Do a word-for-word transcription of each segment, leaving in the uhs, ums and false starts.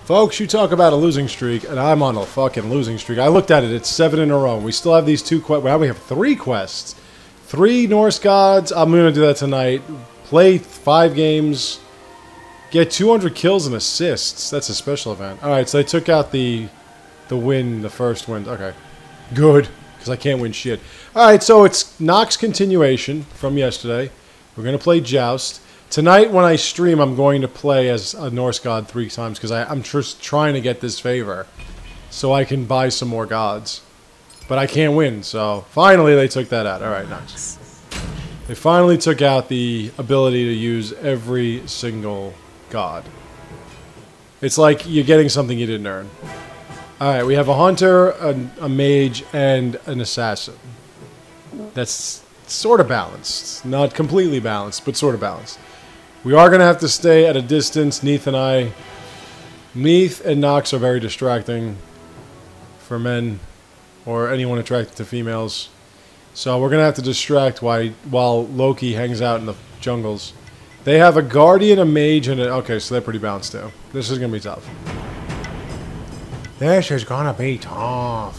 Folks, you talk about a losing streak, and I'm on a fucking losing streak. I looked at it. It's seven in a row. We still have these two quests. Well, we have three quests. Three Norse gods. I'm going to do that tonight. Play five games. Get two hundred kills and assists. That's a special event. Alright, so they took out the the win, the first win. Okay. Good, because I can't win shit. Alright, so it's Nox continuation from yesterday. We're going to play Joust. Tonight, when I stream, I'm going to play as a Norse god three times, because I'm just trying to get this favor so I can buy some more gods. But I can't win, so finally they took that out. Alright, nice. They finally took out the ability to use every single god. It's like you're getting something you didn't earn. Alright, we have a hunter, a, a mage, and an assassin. That's sort of balanced. Not completely balanced, but sort of balanced. We are going to have to stay at a distance, Neith and I. Neith and Nox are very distracting for men or anyone attracted to females. So we're going to have to distract while, while Loki hangs out in the jungles. They have a guardian, a mage, and a... Okay, so they're pretty balanced too. This is going to be tough. This is going to be tough.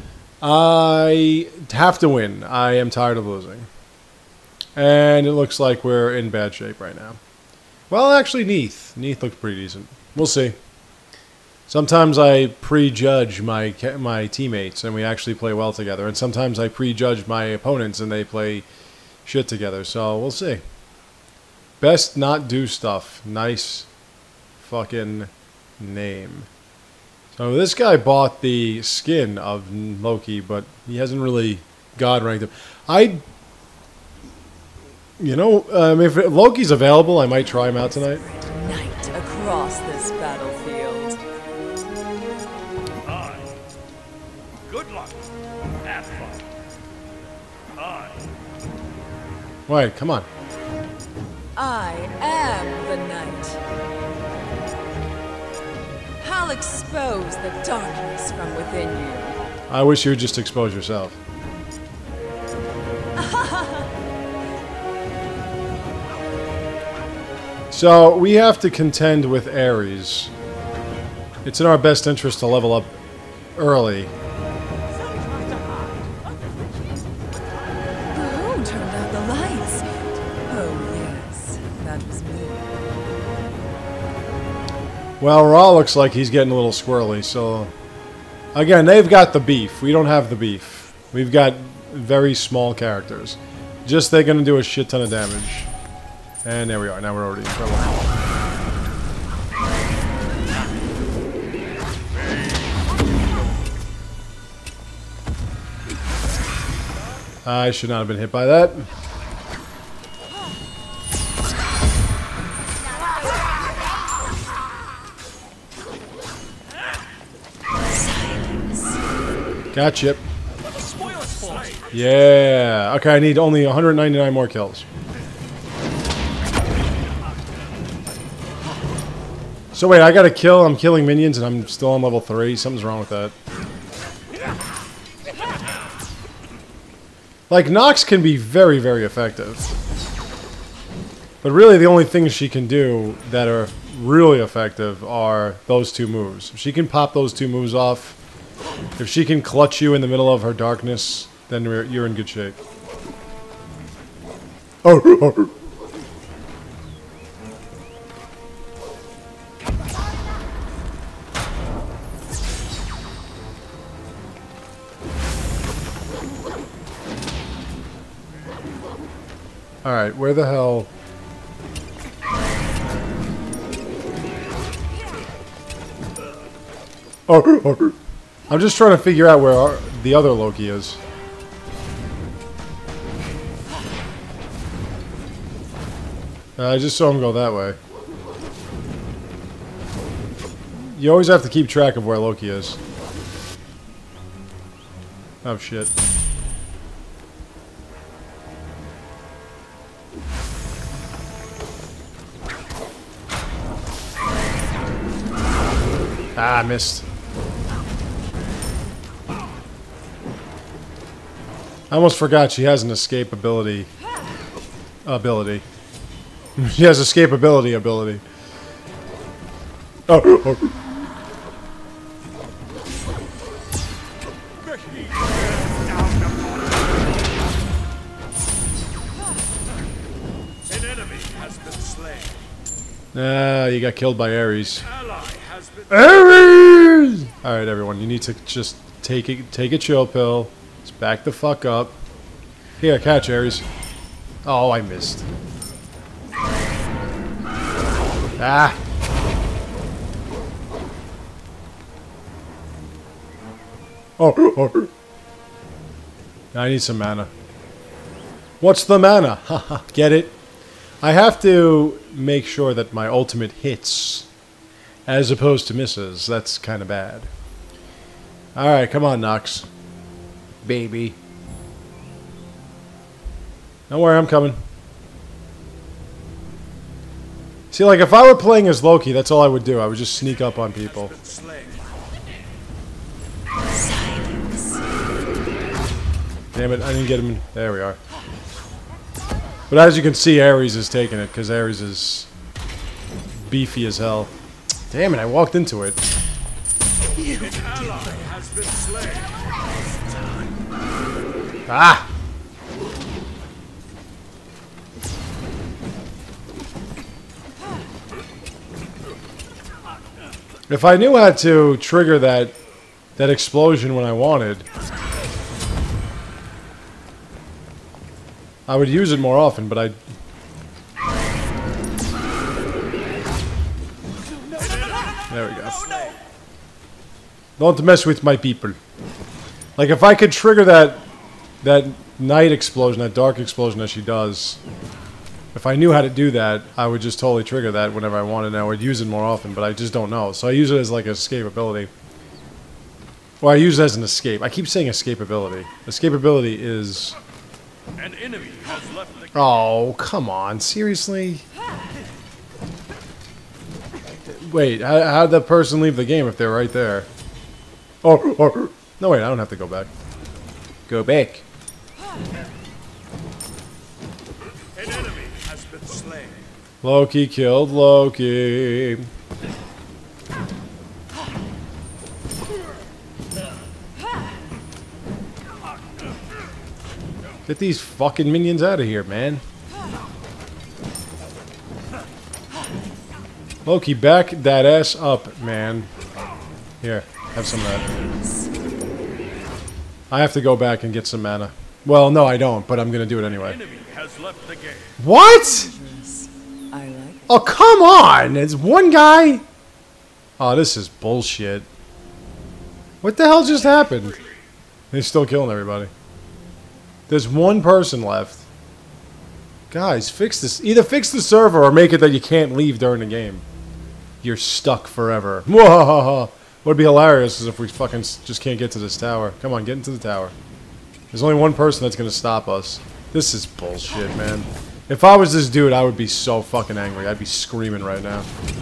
I have to win. I am tired of losing. And it looks like we're in bad shape right now. Well, actually, Neith. Neith looks pretty decent. We'll see. Sometimes I prejudge my my teammates, and we actually play well together. And sometimes I prejudge my opponents, and they play shit together. So, we'll see. Best not do stuff. Nice fucking name. So, this guy bought the skin of Loki, but he hasn't really god ranked him. I... You know, um, if Loki's available, I might try him out tonight. Night across this battlefield. Aye. Good luck. Have fun. Aye. Wait, come on. I am the night. I'll expose the darkness from within you. I wish you would just expose yourself. So, we have to contend with Ares. It's in our best interest to level up early. Who turned out the lights? Oh, yes, that was me. Well, Ra looks like he's getting a little squirrely, so... Again, they've got the beef. We don't have the beef. We've got very small characters. Just they're going to do a shit ton of damage. And there we are. Now we're already in trouble. I should not have been hit by that. Gotcha. Yeah. Okay, I need only one hundred ninety-nine more kills. So wait, I got to kill, I'm killing minions and I'm still on level three. Something's wrong with that. Like, Nox can be very, very effective. But really the only things she can do that are really effective are those two moves. If she can pop those two moves off, if she can clutch you in the middle of her darkness, then you're, you're in good shape. Oh, oh. Alright, where the hell... Oh, oh, I'm just trying to figure out where our, the other Loki is. Uh, I just saw him go that way. You always have to keep track of where Loki is. Oh shit. Ah, I missed. I almost forgot she has an escape ability. Ability. She has escapability ability. Oh, oh. slain. Ah, you got killed by Ares. Ally has been Ares! Alright, everyone, you need to just take it, take a chill pill. Just back the fuck up. Here, catch, Ares. Oh, I missed. Ah! Oh, oh. I need some mana. What's the mana? Haha, get it? I have to make sure that my ultimate hits as opposed to misses. That's kind of bad. Alright, come on, Nox. Baby. Don't worry, I'm coming. See, like, if I were playing as Loki, that's all I would do. I would just sneak up on people. slain. Damn it, I didn't get him. There we are. But as you can see, Ares is taking it, because Ares is beefy as hell. Damn it, I walked into it. An ally has been slain. Ah! If I knew how to trigger that that explosion when I wanted, I would use it more often, but I... There we go. Don't mess with my people. Like, if I could trigger that that night explosion, that dark explosion that she does, if I knew how to do that, I would just totally trigger that whenever I wanted, and I would use it more often, but I just don't know. So I use it as, like, escapability. Or I use it as an escape. I keep saying escapability. Escapability is... An enemy has left the Oh, come on. Seriously? Wait, how, how'd the person leave the game if they're right there? Oh, oh, no, wait, I don't have to go back. Go back. An enemy has been slain. Loki killed Loki. Get these fucking minions out of here, man. Loki, back that ass up, man. Here, have some of that. I have to go back and get some mana. Well, no, I don't, but I'm gonna do it anyway. Enemy has left the game. What? I like it. Oh, come on! It's one guy? Oh, this is bullshit. What the hell just happened? They're still killing everybody. There's one person left. Guys, fix this. Either fix the server or make it that you can't leave during the game. You're stuck forever. What would be hilarious is if we fucking just can't get to this tower. Come on, get into the tower. There's only one person that's gonna stop us. This is bullshit, man. If I was this dude, I would be so fucking angry. I'd be screaming right now.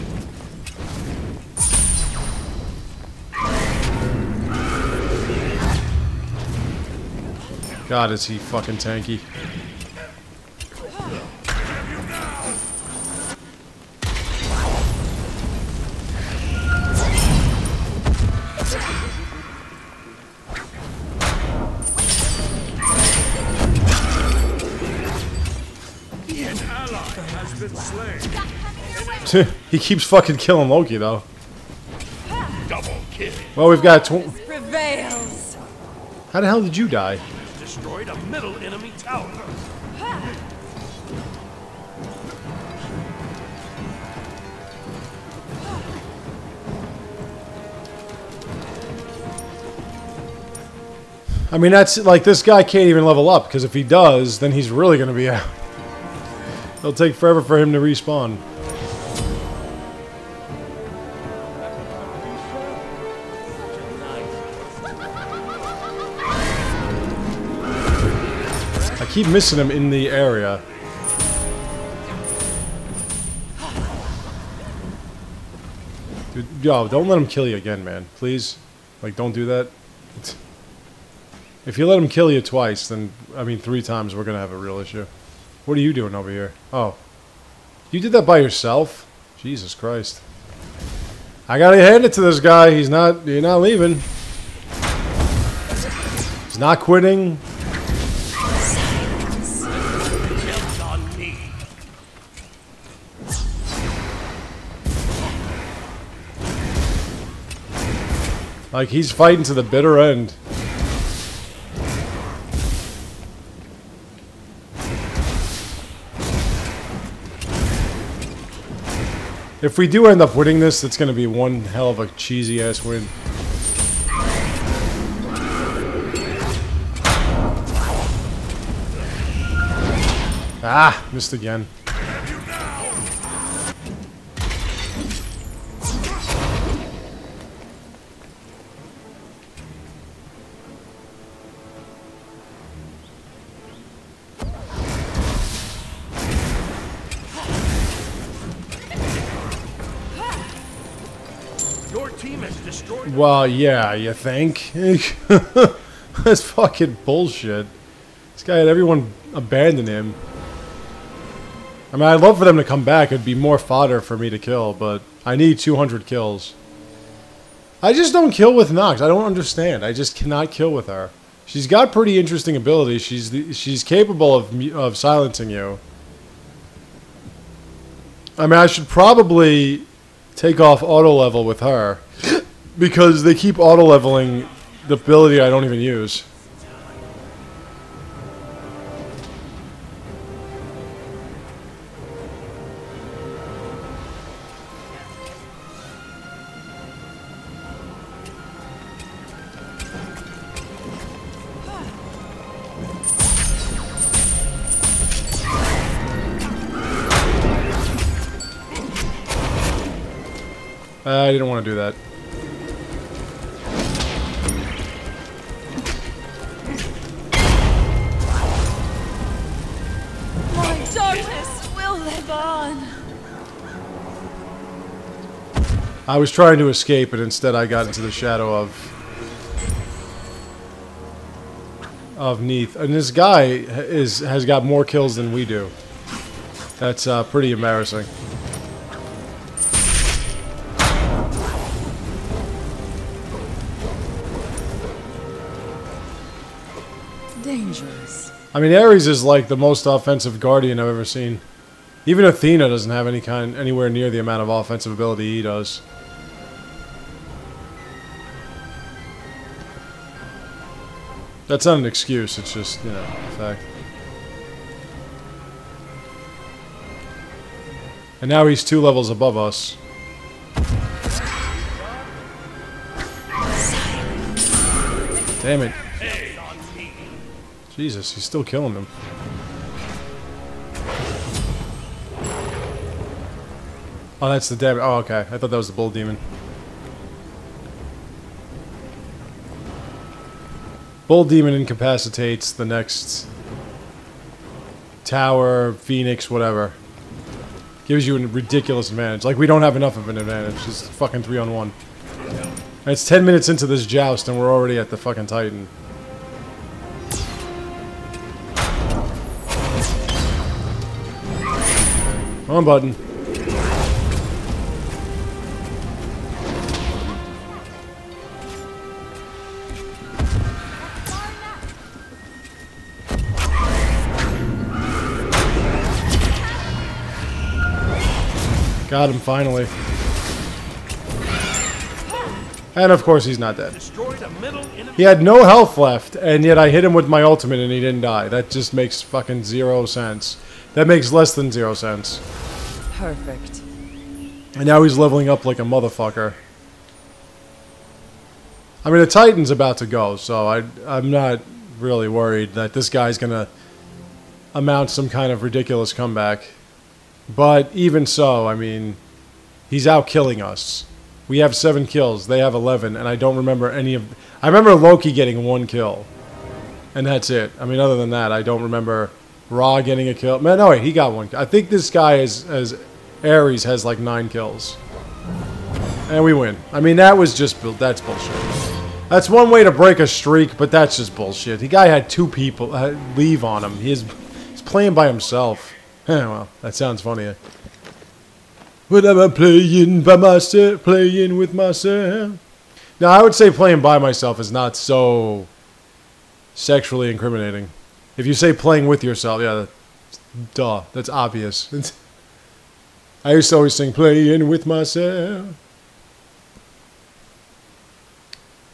God, is he fucking tanky. An ally has been slain. He keeps fucking killing Loki, though. Double kill. Well, we've got... Tw Prevails. How the hell did you die? Destroyed a middle enemy tower. I mean, that's... Like, this guy can't even level up, because if he does, then he's really gonna be out. It'll take forever for him to respawn. I keep missing him in the area. Dude, yo, don't let him kill you again, man. Please. Like, don't do that. If you let him kill you twice, then, I mean, three times, we're gonna have a real issue. What are you doing over here? Oh. You did that by yourself? Jesus Christ. I gotta hand it to this guy. He's not, you're not leaving. He's not quitting. On me. Like, he's fighting to the bitter end. If we do end up winning this, it's going to be one hell of a cheesy-ass win. Ah, missed again. Your team has destroyed. Well, yeah, you think? That's fucking bullshit. This guy had everyone abandon him. I mean, I'd love for them to come back. It'd be more fodder for me to kill, but I need two hundred kills. I just don't kill with Nox. I don't understand. I just cannot kill with her. She's got pretty interesting abilities. She's the, she's capable of of silencing you. I mean, I should probably take off auto level with her because they keep auto leveling the ability I don't even use. I didn't want to do that. My darkness will live on. I was trying to escape, and instead I got into the shadow of of Neith. And this guy is has got more kills than we do. That's uh, pretty embarrassing. Dangerous. I mean, Ares is like the most offensive guardian I've ever seen. Even Athena doesn't have any kind, anywhere near the amount of offensive ability he does. That's not an excuse, it's just, you know, a fact. And now he's two levels above us. Damn it. Jesus, he's still killing them. Oh, that's the damage. Oh, okay. I thought that was the bull demon. Bull demon incapacitates the next tower, phoenix, whatever. Gives you a ridiculous advantage. Like, we don't have enough of an advantage. It's fucking three on one. And it's ten minutes into this joust and we're already at the fucking Titan. Wrong button. Got him finally. And of course he's not dead. He had no health left, and yet I hit him with my ultimate and he didn't die. That just makes fucking zero sense. That makes less than zero sense. Perfect. And now he's leveling up like a motherfucker. I mean, the Titan's about to go, so I, I'm not really worried that this guy's gonna amount some kind of ridiculous comeback. But even so, I mean, he's out killing us. We have seven kills, they have eleven, and I don't remember any of... I remember Loki getting one kill. And that's it. I mean, other than that, I don't remember Ra getting a kill. Man, no, wait, he got one. I think this guy is, as Ares has like nine kills. And we win. I mean, that was just... That's bullshit. That's one way to break a streak, but that's just bullshit. The guy had two people uh, leave on him. He's, he's playing by himself. Well, that sounds funny. When I'm playing by myself, playing with myself. Now, I would say playing by myself is not so sexually incriminating. If you say playing with yourself, yeah, that, duh, that's obvious. It's, I used to always sing playing with myself.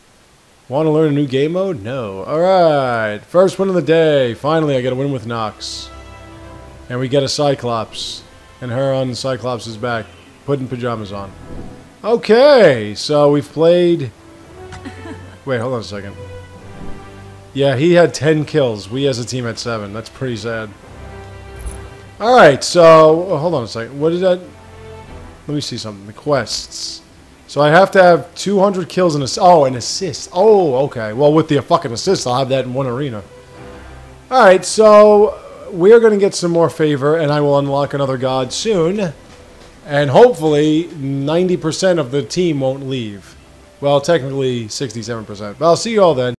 Want to learn a new game mode? No. Alright. First win of the day. Finally, I get a win with Nox. And we get a Cyclops. And her on Cyclops' back. Putting pajamas on. Okay. So we've played... Wait, hold on a second. Yeah, he had ten kills. We as a team had seven. That's pretty sad. Alright, so... Oh, hold on a second. What is that? Let me see something. The quests. So I have to have two hundred kills and ass- oh, an assist. Oh, okay. Well, with the fucking assist, I'll have that in one arena. All right, so we're going to get some more favor, and I will unlock another god soon. And hopefully, ninety percent of the team won't leave. Well, technically, sixty-seven percent. But I'll see you all then.